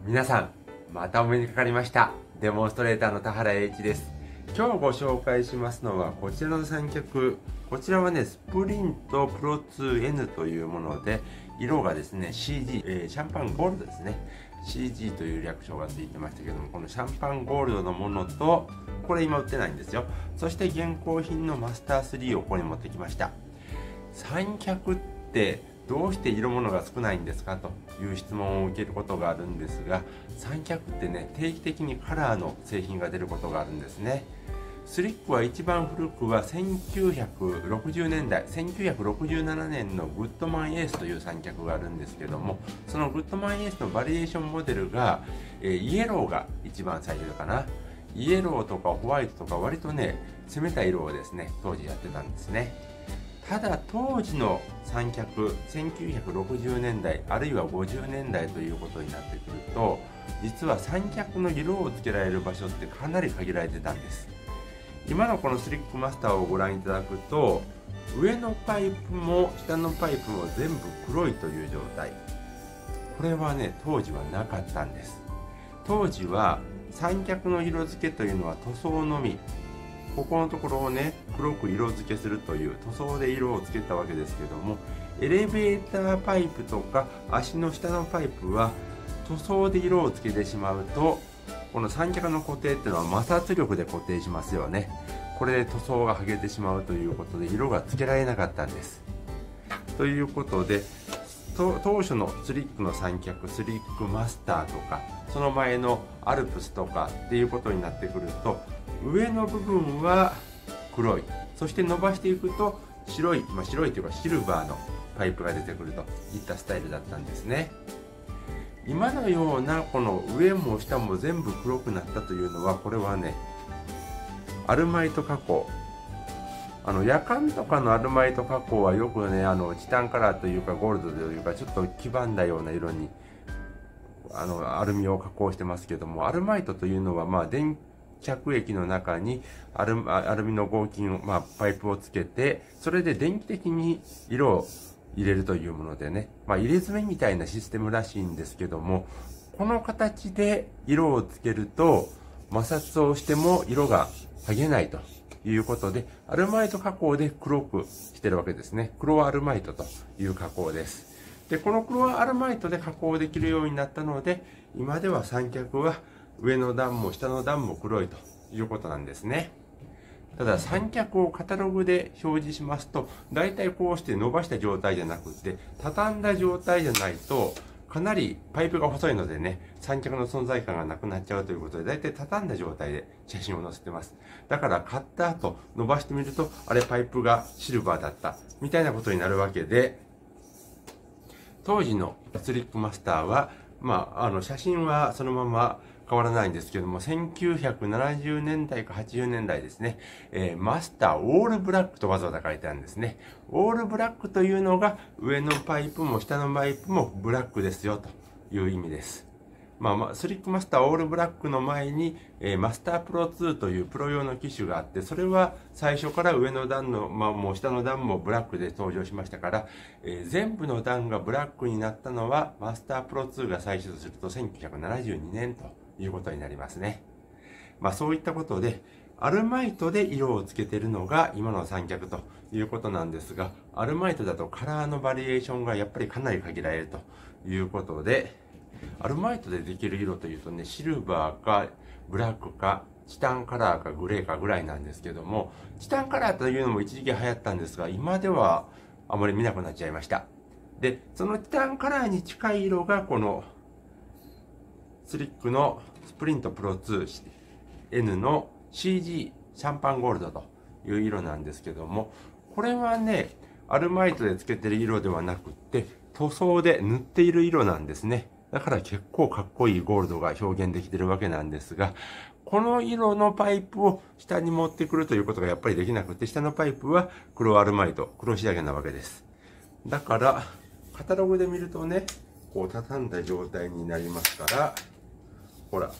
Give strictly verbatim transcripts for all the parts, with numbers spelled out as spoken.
皆さん、またお目にかかりました。デモンストレーターの田原栄一です。今日ご紹介しますのはこちらの三脚。こちらはね、スプリントプロ ツーエヌ というもので、色がですね、シージー、えー、シャンパンゴールドですね。シージー という略称がついてましたけども、このシャンパンゴールドのものと、これ今売ってないんですよ。そして現行品のマスタースリーをここに持ってきました。三脚ってどうして色物が少ないんですかという質問を受けることがあるんですが、三脚ってね、定期的にカラーの製品が出ることがあるんですね。スリックは一番古くはせんきゅうひゃくろくじゅうねんだい、せんきゅうひゃくろくじゅうななねんのグッドマンエースという三脚があるんですけども、そのグッドマンエースのバリエーションモデルが、えー、イエローが一番最初かな。イエローとかホワイトとか割とね、攻めた色をですね、当時やってたんですね。ただ当時の三脚、せんきゅうひゃくろくじゅうねんだいあるいはごじゅうねんだいということになってくると、実は三脚の色をつけられる場所ってかなり限られてたんです。今のこのスリックマスターをご覧いただくと、上のパイプも下のパイプも全部黒いという状態。これはね、当時はなかったんです。当時は三脚の色付けというのは塗装のみ。ここのところをね、黒く色付けするという塗装で色をつけたわけですけども、エレベーターパイプとか足の下のパイプは塗装で色をつけてしまうと、この三脚の固定っていうのは摩擦力で固定しますよね。これで塗装が剥げてしまうということで色がつけられなかったんです。ということで、当初のスリックの三脚、スリックマスターとか、その前のアルプスとかっていうことになってくると、上の部分は黒い、そして伸ばしていくと白い、まあ、白いというかシルバーのパイプが出てくるといったスタイルだったんですね。今のようなこの上も下も全部黒くなったというのは、これはね、アルマイト加工。あの夜間とかのアルマイト加工はよくね、あのチタンカラーというかゴールドというかちょっと黄ばんだような色にあのアルミを加工してますけども、アルマイトというのはまあ電着液の中にアルアルミの合金を、まあ、パイプをつけて、それで電気的に色を入れるというものでね、まあ、入れ墨みたいなシステムらしいんですけども、この形で色をつけると摩擦をしても色が剥げないということで、アルマイト加工で黒くしてるわけですね。黒アルマイトという加工です。で、この黒アルマイトで加工できるようになったので、今では三脚は上の段も下の段も黒いということなんですね。ただ三脚をカタログで表示しますと、だいたいこうして伸ばした状態じゃなくて、畳んだ状態じゃないと、かなりパイプが細いのでね、三脚の存在感がなくなっちゃうということで、だいたい畳んだ状態で写真を載せてます。だから買った後伸ばしてみると、あれパイプがシルバーだったみたいなことになるわけで、当時のスリックマスターは、まあ、あの写真はそのまま変わらないんですけども、せんきゅうひゃくななじゅうねんだいかはちじゅうねんだいですね、えー、マスターオールブラックとわざわざ書いてあるんですね。オールブラックというのが上のパイプも下のパイプもブラックですよという意味です。まあ、まあ、スリックマスターオールブラックの前に、えー、マスタープロツーというプロ用の機種があって、それは最初から上の段の、まあ、もう下の段もブラックで登場しましたから、えー、全部の段がブラックになったのはマスタープロツーが最初とするとせんきゅうひゃくななじゅうにねんということになりますね。まあ、そういったことで、アルマイトで色をつけているのが今の三脚ということなんですが、アルマイトだとカラーのバリエーションがやっぱりかなり限られるということで、アルマイトでできる色というとね、シルバーかブラックかチタンカラーかグレーかぐらいなんですけども、チタンカラーというのも一時期流行ったんですが、今ではあまり見なくなっちゃいました。で、そのチタンカラーに近い色がこのスリックのスプリントプロ ツーエヌ の シージー シャンパンゴールドという色なんですけども、これはね、アルマイトでつけてる色ではなくって塗装で塗っている色なんですね。だから結構かっこいいゴールドが表現できてるわけなんですが、この色のパイプを下に持ってくるということがやっぱりできなくて、下のパイプは黒アルマイト、黒仕上げなわけです。だからカタログで見るとね、こう畳んだ状態になりますから、ほら、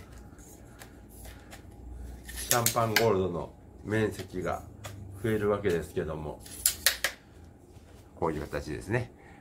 シャンパンゴールドの面積が増えるわけですけども、こういう形ですね。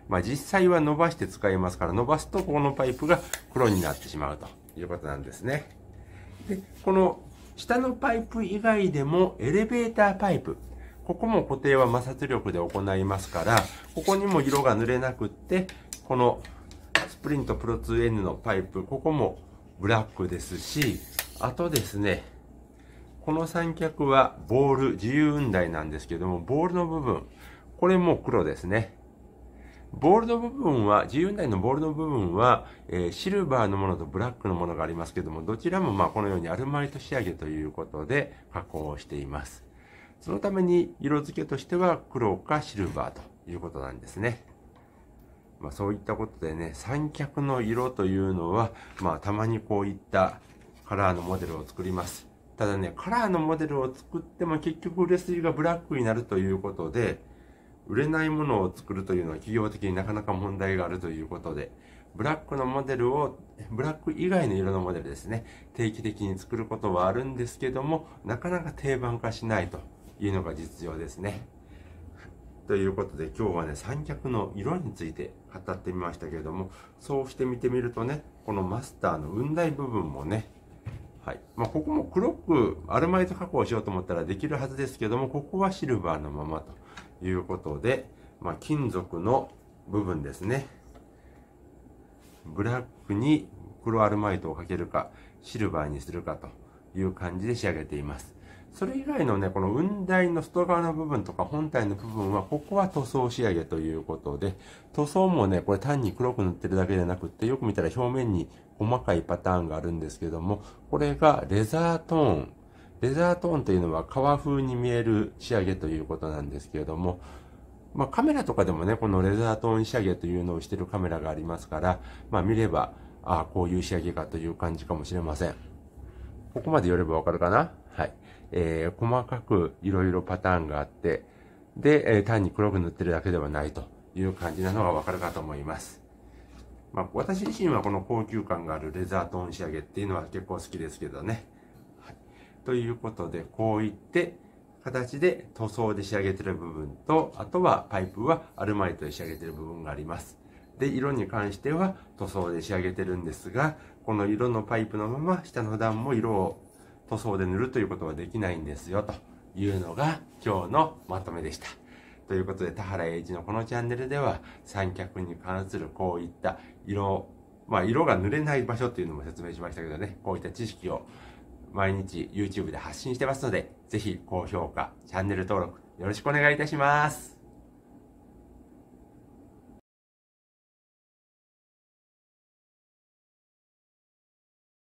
まあ実際は伸ばして使いますから、伸ばすとこのパイプが黒になってしまうということなんですね。で、この下のパイプ以外でもエレベーターパイプ。ここも固定は摩擦力で行いますから、ここにも色が塗れなくって、このスプリントプロ ツーエヌ のパイプ、ここもブラックですし、あとですね、この三脚はボール、自由雲台なんですけども、ボールの部分、これも黒ですね。ボールの部分は、自由雲台のボールの部分は、えー、シルバーのものとブラックのものがありますけども、どちらもまあこのようにアルマイト仕上げということで加工をしています。そのために色付けとしては黒かシルバーということなんですね。まあそういったことでね、三脚の色というのは、まあたまにこういったカラーのモデルを作ります。ただね、カラーのモデルを作っても結局売れ筋がブラックになるということで、売れないものを作るというのは企業的になかなか問題があるということで、ブラックのモデルを、ブラック以外の色のモデルですね、定期的に作ることはあるんですけども、なかなか定番化しないというのが実情ですね。ということで今日はね、三脚の色について語ってみましたけれども、そうして見てみるとね、このマスターの雲台部分もね、はい。まあ、ここも黒くアルマイト加工しようと思ったらできるはずですけども、ここはシルバーのままということで、まあ、金属の部分ですね。ブラックに黒アルマイトをかけるか、シルバーにするかという感じで仕上げています。それ以外のね、この雲台の外側の部分とか本体の部分は、ここは塗装仕上げということで、塗装もね、これ単に黒く塗ってるだけじゃなくって、よく見たら表面に細かいパターンがあるんですけども、これがレザートーン。レザートーンというのは革風に見える仕上げということなんですけれども、まあカメラとかでもね、このレザートーン仕上げというのをしているカメラがありますから、まあ見れば、ああ、こういう仕上げかという感じかもしれません。ここまで寄ればわかるかな？はい。えー、細かくいろいろパターンがあって、で、えー、単に黒く塗ってるだけではないという感じなのがわかるかと思います。まあ、私自身はこの高級感があるレザートーン仕上げっていうのは結構好きですけどね。はい、ということで、こういって形で塗装で仕上げてる部分と、あとはパイプはアルマイトで仕上げてる部分があります。で、色に関しては塗装で仕上げてるんですが、この色のパイプのまま下の段も色を塗装で塗るということはできないんですよというのが今日のまとめでした。ということで、田原栄一のこのチャンネルでは三脚に関するこういった色、まあ色が塗れない場所っていうのも説明しましたけどね、こういった知識を毎日 YouTube で発信してますので、ぜひ高評価、チャンネル登録よろしくお願いいたします。